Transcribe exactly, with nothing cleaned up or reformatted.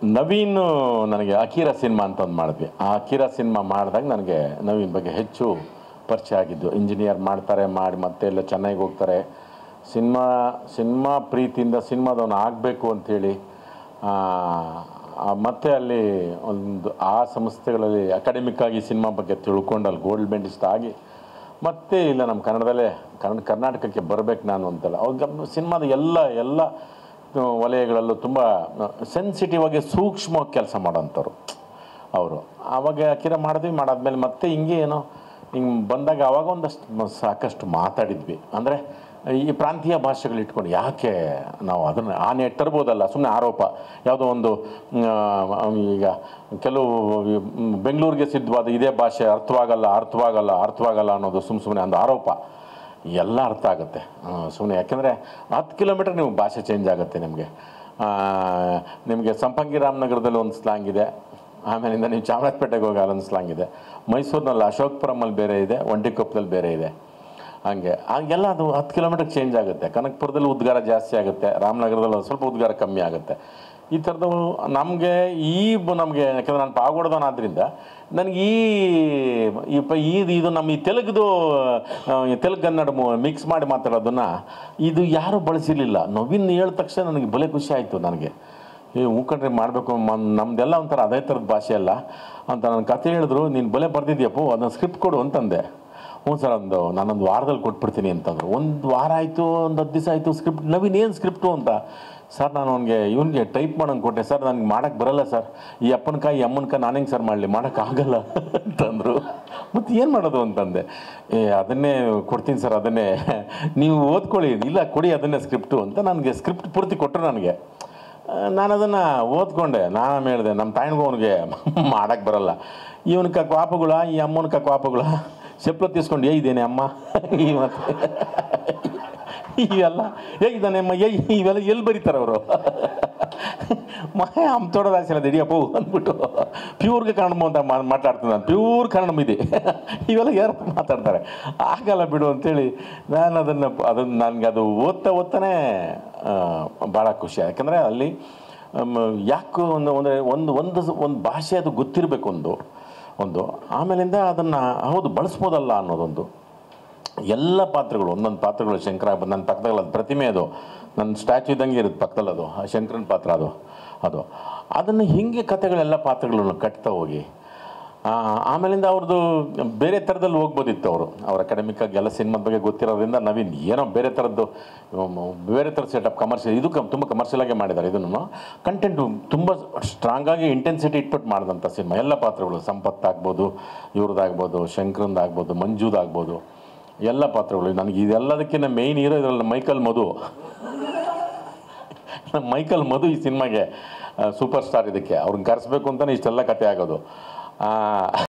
ನವೀನ್ ನನಗೆ Akira cinema ಅಂತ ಒಂದು ಮಾಡಿದ್ವಿ. ಆ ಅಕೀರಾ ಸಿನಿಮಾ ಮಾಡಿದಾಗ ನನಗೆ ನವೀನ್ ಬಗ್ಗೆ ಹೆಚ್ಚು ಪರಿಚಯ ಆಗಿದ್ದು. ಇಂಜಿನಿಯರ್ ಮಾಡ್ತಾರೆ, ಮಾಡಿ ಮತ್ತೆ ಎಲ್ಲ ಚೆನ್ನಾಗಿ ಹೋಗ್ತಾರೆ. ಸಿನಿಮಾ ಸಿನಿಮಾ ಪ್ರೀತಿಯಿಂದ ಸಿನಿಮಾದವನು ಆಗಬೇಕು ಅಂಥೇಳಿ ಮತ್ತು ಅಲ್ಲಿ ಒಂದು ಆ ಸಂಸ್ಥೆಗಳಲ್ಲಿ ಅಕಾಡೆಮಿಕ್ಕಾಗಿ ಸಿನಿಮಾ ಬಗ್ಗೆ ತಿಳ್ಕೊಂಡು ಅಲ್ಲಿ ಗೋಲ್ಡ್ ಮೆಡಲಿಸ್ಟ್ ಆಗಿ ಮತ್ತೆ ಇಲ್ಲ ನಮ್ಮ ಕನ್ನಡದಲ್ಲೇ ಕನ್ನಡ ಕರ್ನಾಟಕಕ್ಕೆ ಬರಬೇಕು ನಾನು ಅಂತಲ್ಲ. ಅವ್ರ ಸಿನಿಮಾದ ಎಲ್ಲ ಎಲ್ಲ ವಲಯಗಳಲ್ಲೂ ತುಂಬ ಸೆನ್ಸಿಟಿವ್ ಆಗಿ ಸೂಕ್ಷ್ಮವಾಗಿ ಕೆಲಸ ಮಾಡೋಂಥವ್ರು ಅವರು. ಆವಾಗ ಅಕಿರಾ ಮಾಡಿದ್ವಿ. ಮಾಡಾದ್ಮೇಲೆ ಮತ್ತೆ ಹಿಂಗೆ ಏನೋ ಹಿಂಗೆ ಬಂದಾಗ ಆವಾಗ ಒಂದಷ್ಟು ಸಾಕಷ್ಟು ಮಾತಾಡಿದ್ವಿ. ಅಂದರೆ ಈ ಪ್ರಾಂತೀಯ ಭಾಷೆಗಳು ಇಟ್ಕೊಂಡು ಯಾಕೆ ನಾವು ಅದನ್ನು ಆನೆ ತರ್ಬೋದಲ್ಲ, ಸುಮ್ಮನೆ ಆರೋಪ. ಯಾವುದೋ ಒಂದು ಈಗ ಕೆಲವು ಬೆಂಗಳೂರಿಗೆ ಸಿದ್ಧವಾದ ಇದೇ ಭಾಷೆ ಅರ್ಥವಾಗಲ್ಲ ಅರ್ಥವಾಗಲ್ಲ ಅರ್ಥವಾಗಲ್ಲ ಅನ್ನೋದು ಸುಮ್ಮ ಸುಮ್ಮನೆ ಒಂದು ಆರೋಪ. ಎಲ್ಲ ಅರ್ಥ ಆಗುತ್ತೆ ಸುಮ್ಮನೆ. ಯಾಕೆಂದರೆ ಹತ್ತು ಕಿಲೋಮೀಟ್ರ್ ನೀವು ಭಾಷೆ ಚೇಂಜ್ ಆಗುತ್ತೆ ನಿಮಗೆ. ನಿಮಗೆ ಸಂಪಂಗಿ ರಾಮನಗರದಲ್ಲಿ ಒಂದು ಸ್ಲಾಂಗ್ ಇದೆ, ಆಮೇಲಿಂದ ನೀವು ಚಾಮರಾಜಪೇಟೆಗೆ ಹೋಗಿ ಅಲ್ಲೊಂದು ಸ್ಲಾಂಗ್ ಇದೆ, ಮೈಸೂರಿನಲ್ಲಿ ಅಶೋಕ್ಪುರಮಲ್ಲಿ ಬೇರೆ ಇದೆ, ಒಂಟಿಕೊಪ್ಪದಲ್ಲಿ ಬೇರೆ ಇದೆ. ಹಾಗೆ ಹಾಗೆಲ್ಲ ಅದು ಹತ್ತು ಕಿಲೋಮೀಟ್ರಿಗೆ ಚೇಂಜ್ ಆಗುತ್ತೆ. ಕನಕಪುರದಲ್ಲಿ ಉದ್ಗಾರ ಜಾಸ್ತಿ ಆಗುತ್ತೆ, ರಾಮನಗರದಲ್ಲಿ ಸ್ವಲ್ಪ ಉದ್ಗಾರ ಕಮ್ಮಿ ಆಗುತ್ತೆ. ಈ ಥರದ್ದು ನಮಗೆ ಈ ನಮಗೆ ಯಾಕೆಂದರೆ ನಾನು ಪಾಗೋಡ್ದವನಾದ್ರಿಂದ ನನಗೆ ಈ ಇಪ್ಪ ಇದು ಇದು ನಮ್ಮ ಈ ತೆಲುಗುದು ತೆಲುಗು ಕನ್ನಡ ಮಿಕ್ಸ್ ಮಾಡಿ ಮಾತಾಡೋದನ್ನು ಇದು ಯಾರೂ ಬಳಸಿರಲಿಲ್ಲ. ನವೀನ್ ಹೇಳಿದ ತಕ್ಷಣ ನನಗೆ ಭಲೆ ಖುಷಿ ಆಯಿತು. ನನಗೆ ಈ ಹೂಕಂಡ್ರೆ ಮಾಡಬೇಕು, ನಮ್ಮದೆಲ್ಲ ಒಂಥರ ಅದೇ ಥರದ ಭಾಷೆ ಅಲ್ಲ ಅಂತ ನನ್ನ ಕತೆ ಹೇಳಿದ್ರು. ನೀನು ಭಲೆ ಬರ್ತಿದ್ಯಪ್ಪೋ, ಅದನ್ನು ಸ್ಕ್ರಿಪ್ಟ್ ಕೊಡು ಅಂತಂದೆ. ಹ್ಞೂ ಸರ್, ಒಂದು ನಾನೊಂದು ವಾರದಲ್ಲಿ ಕೊಟ್ಬಿಡ್ತೀನಿ ಅಂತಂದರು. ಒಂದು ವಾರ ಆಯಿತು, ಒಂದು ಹತ್ತು ದಿವಸ ಆಯಿತು. ಸ್ಕ್ರಿಪ್ಟ್ ನವೀನ್ ಏನು ಸ್ಕ್ರಿಪ್ಟು ಅಂತ. ಸರ್ ನಾನು ಅವನಿಗೆ ಇವನಿಗೆ ಟೈಪ್ ಮಾಡೋಂಗೆ ಕೊಟ್ಟೆ ಸರ್, ನನಗೆ ಮಾಡೋಕ್ಕೆ ಬರೋಲ್ಲ ಸರ್, ಈ ಅಪ್ಪನಕಾಯಿ ಈ ಅಮ್ಮನಕಾಯಿ ನಾನು ಹೆಂಗೆ ಸರ್ ಮಾಡಲಿ, ಮಾಡೋಕ್ಕಾಗಲ್ಲ ಅಂತಂದರು. ಮತ್ತು ಏನು ಮಾಡೋದು ಅಂತಂದೆ. ಏ ಅದನ್ನೇ ಕೊಡ್ತೀನಿ ಸರ್, ಅದನ್ನೇ ನೀವು ಓದ್ಕೊಳ್ಳಿ, ಇಲ್ಲ ಕೊಡಿ ಅದನ್ನೇ ಸ್ಕ್ರಿಪ್ಟು ಅಂತ ನನಗೆ ಸ್ಕ್ರಿಪ್ಟ್ ಪೂರ್ತಿ ಕೊಟ್ಟರು. ನನಗೆ ನಾನು ಅದನ್ನು ಓದ್ಕೊಂಡೆ. ನಾನು ಹೇಳಿದೆ ನಮ್ಮ ತಾಯಿಗೂ ಅವನಿಗೆ ಮಾಡೋಕ್ಕೆ ಬರೋಲ್ಲ, ಇವನ ಕ್ವಾಪಗಳ ಈ ಅಮ್ಮನ ಕ್ವಾಪಗಳ ಸೆಪ್ಲ ತೀಸ್ಕೊಂಡು ಏ ಇದ್ದೇನೆ ಅಮ್ಮ ಈ ಮತ್ತೆ ಇವೆಲ್ಲ ಹೇಗಿದ್ದಾನೆ ಅಮ್ಮ ಏ ಇವೆಲ್ಲ ಎಲ್ಲಿ ಬರೀತಾರೆ ಅವರು. ಮಹೇ ಅಮ್ಮ ತೊಡೋದು ಆಸೆ ಇಲ್ಲ ದಿಡಿಯಪ್ಪ ಅಂದ್ಬಿಟ್ಟು ಪ್ಯೂರ್ಗೆ ಕನ್ನಡ ಅಂತ ಮಾತಾಡ್ತೀನಿ ನಾನು. ಪ್ಯೂರ್ ಕನ್ನಡ ಇದೆ ಇವೆಲ್ಲ ಯಾರು ಮಾತಾಡ್ತಾರೆ, ಆಗಲ್ಲ ಬಿಡು ಅಂಥೇಳಿ ನಾನು ಅದನ್ನು ಅದನ್ನು ನನಗೆ ಅದು ಓದ್ತಾ ಓದ್ತಾನೆ ಭಾಳ ಖುಷಿ. ಯಾಕಂದರೆ ಅಲ್ಲಿ ಯಾಕೆ ಒಂದು ಅಂದರೆ ಒಂದು ಒಂದು ಒಂದು ಭಾಷೆ ಅದು ಗೊತ್ತಿರಬೇಕು ಒಂದು ಒಂದು ಆಮೇಲಿಂದ ಅದನ್ನು ಹೌದು ಬಳಸ್ಬೋದಲ್ಲ ಅನ್ನೋದೊಂದು. ಎಲ್ಲ ಪಾತ್ರಗಳು ಒಂದೊಂದು ಪಾತ್ರಗಳು ಶಂಕರ ನನ್ನ ಪಕ್ಕದಲ್ಲಿ ಅದು ಪ್ರತಿಮೆ, ಅದು ನನ್ನ ಸ್ಟ್ಯಾಚ್ಯೂ ಇದ್ದಂಗೆ ಇರುತ್ತೆ ಪಕ್ಕದಲ್ಲಿ, ಅದು ಆ ಶಂಕರನ ಪಾತ್ರ ಅದು ಅದು ಅದನ್ನು ಹೀಗೆ ಕಥೆಗಳೆಲ್ಲ ಪಾತ್ರಗಳನ್ನು ಕಟ್ತಾ ಹೋಗಿ ಆಮೇಲಿಂದ ಅವ್ರದ್ದು ಬೇರೆ ಥರದಲ್ಲಿ ಹೋಗ್ಬೋದಿತ್ತು. ಅವರು ಅವ್ರ ಅಕಾಡೆಮಿಕ್ಕಾಗಿ ಎಲ್ಲ ಸಿನಿಮಾದ ಬಗ್ಗೆ ಗೊತ್ತಿರೋದ್ರಿಂದ ನವೀನ್ ಏನೋ ಬೇರೆ ಥರದ್ದು ಬೇರೆ ಥರದ ಸೆಟಪ್ ಕಮರ್ಷಿಯಲ್ ಇದು ಕಮ್ ತುಂಬ ಕಮರ್ಷಿಯಲಾಗೆ ಮಾಡಿದ್ದಾರೆ. ಇದನ್ನು ಕಂಟೆಂಟು ತುಂಬ ಸ್ಟ್ರಾಂಗಾಗಿ ಇಂಟೆನ್ಸಿಟಿ ಇಟ್ಬಿಟ್ಟು ಮಾಡಿದಂಥ ಸಿನಿಮಾ. ಎಲ್ಲ ಪಾತ್ರಗಳು ಸಂಪತ್ ಆಗ್ಬೋದು, ಇವ್ರದ್ದಾಗ್ಬೋದು, ಶಂಕರಂದಾಗ್ಬೋದು, ಮಂಜುದಾಗ್ಬೋದು, ಎಲ್ಲ ಪಾತ್ರಗಳು. ನನಗೆ ಇದೆಲ್ಲದಕ್ಕಿಂತ ಮೇಯ್ನ್ ಹೀರೋ ಇದರಲ್ಲಿ ಮೈಕಲ್ ಮಧು. ಮೈಕಲ್ ಮಧು ಈ ಸಿನಿಮಾಗೆ ಸೂಪರ್ ಸ್ಟಾರ್. ಇದಕ್ಕೆ ಅವ್ರನ್ನ ಕರೆಸ್ಬೇಕು ಅಂತಲೇ ಇಷ್ಟೆಲ್ಲ ಕತೆ ಆಗೋದು.